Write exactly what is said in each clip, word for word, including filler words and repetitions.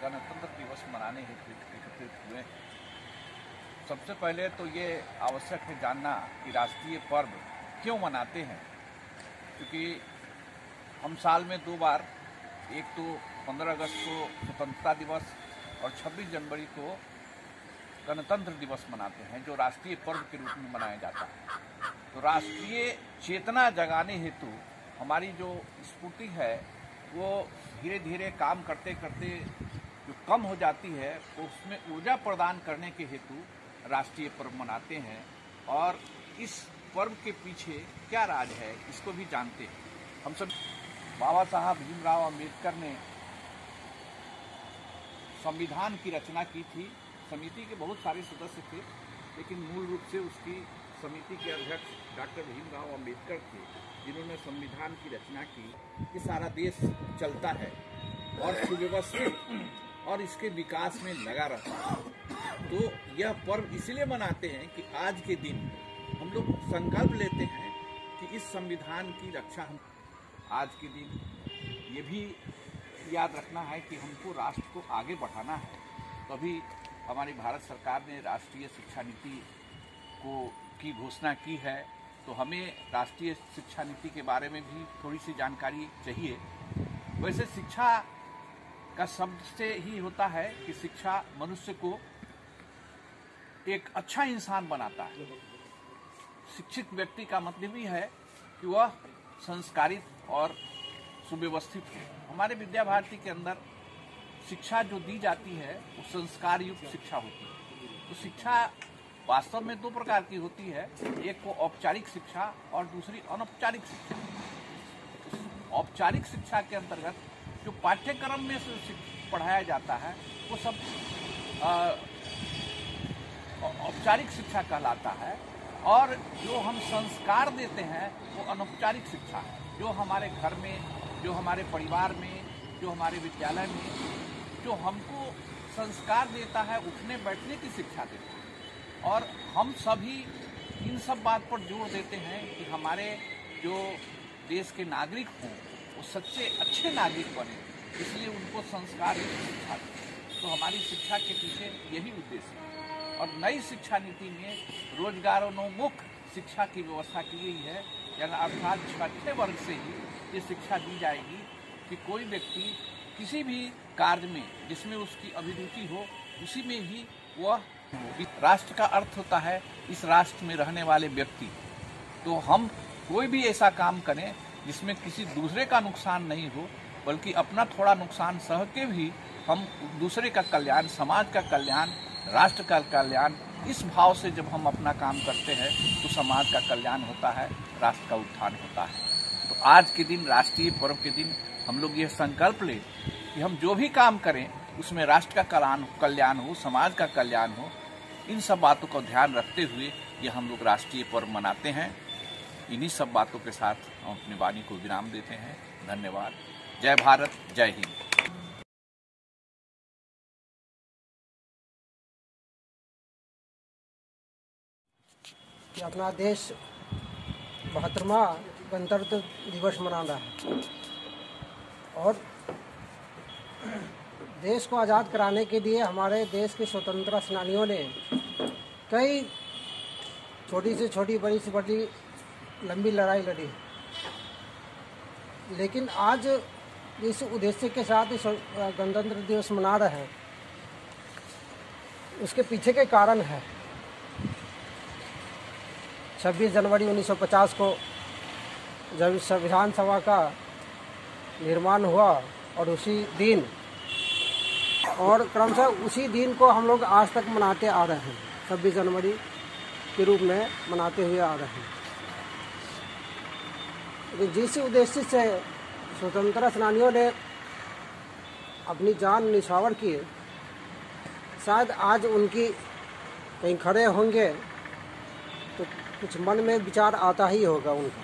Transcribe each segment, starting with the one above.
गणतंत्र दिवस मनाने हेतु एकत्रित हुए। सबसे पहले तो ये आवश्यक है जानना कि राष्ट्रीय पर्व क्यों मनाते हैं, क्योंकि हम साल में दो बार, एक तो पंद्रह अगस्त को स्वतंत्रता दिवस और छब्बीस जनवरी को गणतंत्र दिवस मनाते हैं, जो राष्ट्रीय पर्व के रूप में मनाया जाता है। तो राष्ट्रीय चेतना जगाने हेतु हमारी जो स्फूर्ति है वो धीरे धीरे काम करते करते जो कम हो जाती है, तो उसमें ऊर्जा प्रदान करने के हेतु राष्ट्रीय पर्व मनाते हैं। और इस पर्व के पीछे क्या राज है, इसको भी जानते हैं हम सब। बाबा साहब भीमराव अंबेडकर ने संविधान की रचना की थी। समिति के बहुत सारे सदस्य थे, लेकिन मूल रूप से उसकी समिति के अध्यक्ष डॉक्टर भीमराव अंबेडकर थे, जिन्होंने संविधान की रचना की कि सारा देश चलता है और सुव्यवस्थित और इसके विकास में लगा रहता है। तो यह पर्व इसलिए मनाते हैं कि आज के दिन हम लोग संकल्प लेते हैं कि इस संविधान की रक्षा हम आज के दिन ये भी याद रखना है कि हमको राष्ट्र को आगे बढ़ाना है। तभी हमारी भारत सरकार ने राष्ट्रीय शिक्षा नीति को की घोषणा की है। तो हमें राष्ट्रीय शिक्षा नीति के बारे में भी थोड़ी सी जानकारी चाहिए। वैसे शिक्षा का शब्द से ही होता है कि शिक्षा मनुष्य को एक अच्छा इंसान बनाता है। शिक्षित व्यक्ति का मतलब ही है कि वह संस्कारित और सुव्यवस्थित है। हमारे विद्या भारती के अंदर शिक्षा जो दी जाती है वो संस्कार युक्त शिक्षा होती है। तो शिक्षा वास्तव में दो प्रकार की होती है, एक को औपचारिक शिक्षा और दूसरी अनौपचारिक शिक्षा। औपचारिक शिक्षा के अंतर्गत जो पाठ्यक्रम में से पढ़ाया जाता है वो सब औपचारिक शिक्षा कहलाता है, और जो हम संस्कार देते हैं वो अनौपचारिक शिक्षा है। जो हमारे घर में, जो हमारे परिवार में, जो हमारे विद्यालय में जो हमको संस्कार देता है, उठने बैठने की शिक्षा देता है। और हम सभी इन सब बात पर जोर देते हैं कि हमारे जो देश के नागरिक हों वो सच्चे अच्छे नागरिक बने, इसलिए उनको संस्कार की शिक्षा दें। तो हमारी शिक्षा के पीछे यही उद्देश्य है। और नई शिक्षा नीति में रोजगारोन्मुख शिक्षा की व्यवस्था की गई है, यानी अर्थात छठे वर्ग से ही ये शिक्षा दी जाएगी कि कोई व्यक्ति किसी भी कार्य में जिसमें उसकी अभिरुचि हो उसी में ही वह हो। राष्ट्र का अर्थ होता है इस राष्ट्र में रहने वाले व्यक्ति। तो हम कोई भी ऐसा काम करें जिसमें किसी दूसरे का नुकसान नहीं हो, बल्कि अपना थोड़ा नुकसान सह के भी हम दूसरे का कल्याण, समाज का कल्याण, राष्ट्र का कल्याण, इस भाव से जब हम अपना काम करते हैं तो समाज का कल्याण होता है, राष्ट्र का उत्थान होता है। तो आज के दिन, राष्ट्रीय पर्व के दिन, हम लोग यह संकल्प लें कि हम जो भी काम करें उसमें राष्ट्र का कल्याण कल्याण हो, समाज का कल्याण हो। इन सब बातों का ध्यान रखते हुए ये हम लोग राष्ट्रीय पर्व मनाते हैं। इन्हीं सब बातों के साथ हम अपनी वाणी को विराम देते हैं। धन्यवाद। जय भारत, जय हिंद। कि अपना देश बहत्तरवां गणतंत्र दिवस मना रहा है और देश को आज़ाद कराने के लिए हमारे देश के स्वतंत्रता सेनानियों ने कई छोटी से छोटी, बड़ी से बड़ी लंबी लड़ाई लड़ी। लेकिन आज इस उद्देश्य के साथ इस गणतंत्र दिवस मना रहे हैं, उसके पीछे के कारण है छब्बीस जनवरी उन्नीस सौ पचास को जब संविधान सभा का निर्माण हुआ और उसी दिन और क्रमशः उसी दिन को हम लोग आज तक मनाते आ रहे हैं, छब्बीस जनवरी के रूप में मनाते हुए आ रहे हैं। लेकिन जिस उद्देश्य से स्वतंत्रता सेनानियों ने अपनी जान निछावर की, शायद आज उनकी कहीं खड़े होंगे तो कुछ मन में विचार आता ही होगा उनका।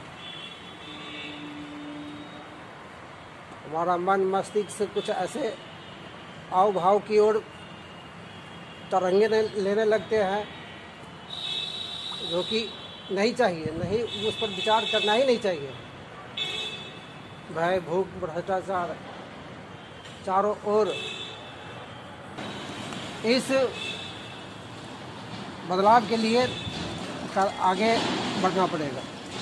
हमारा मन मस्तिष्क से कुछ ऐसे आव भाव की ओर तरंगे लेने लगते हैं जो कि नहीं चाहिए, नहीं, उस पर विचार करना ही नहीं चाहिए। भय, भूख, भ्रष्टाचार चारों ओर इस बदलाव के लिए आगे बढ़ना पड़ेगा।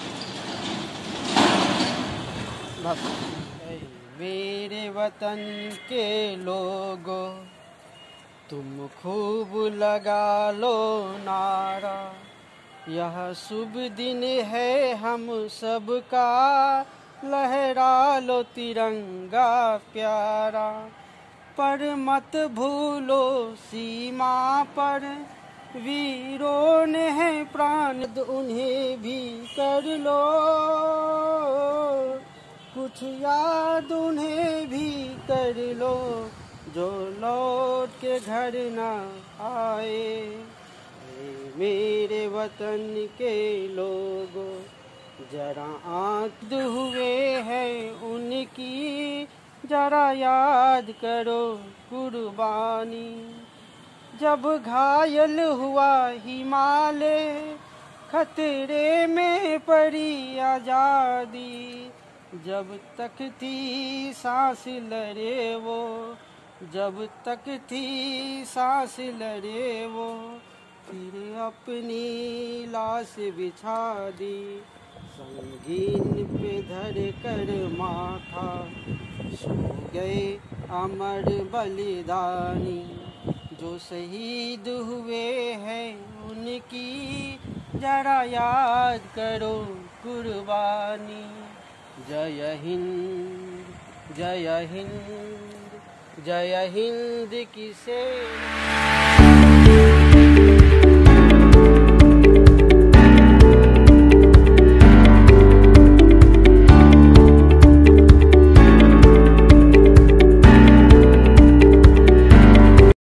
बस। मेरे वतन के लोगों, तुम खूब लगा लो नारा, यह शुभ दिन है हम सबका, लहरा लो तिरंगा प्यारा। पर मत भूलो सीमा पर वीरों ने है प्राण, उन्हें भी कर लो कुछ याद, उन्हें भी कर लो जो लौट के घर ना आए। मेरे वतन के लोगों, जरा आंख हुए हैं उनकी, जरा याद करो कुर्बानी। जब घायल हुआ हिमालय, खतरे में पड़ी आजादी, जब तक थी सांस लड़े वो, जब तक थी सांस लड़े वो, फिर अपनी लाश बिछा दी, संगीन पे धर कर माथा, सो गए अमर बलिदानी। जो शहीद हुए हैं उनकी, जरा याद करो कुर्बानी। जय हिंद, जय हिंद, जय हिंद की सेना।